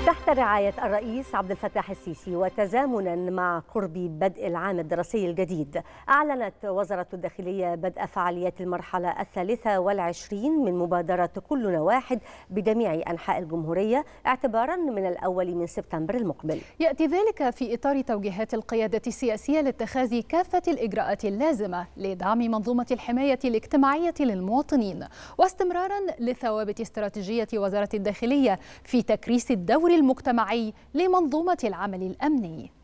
تحت رعاية الرئيس عبد الفتاح السيسي وتزامنا مع قرب بدء العام الدراسي الجديد، أعلنت وزارة الداخلية بدء فعاليات المرحلة 23 من مبادرة كلنا واحد بجميع أنحاء الجمهورية اعتبارا من الأول من سبتمبر المقبل. يأتي ذلك في إطار توجيهات القيادة السياسية لاتخاذ كافة الإجراءات اللازمة لدعم منظومة الحماية الاجتماعية للمواطنين، واستمرارا لثوابت استراتيجية وزارة الداخلية في تكريس الدور المجتمعي لمنظومة العمل الأمني.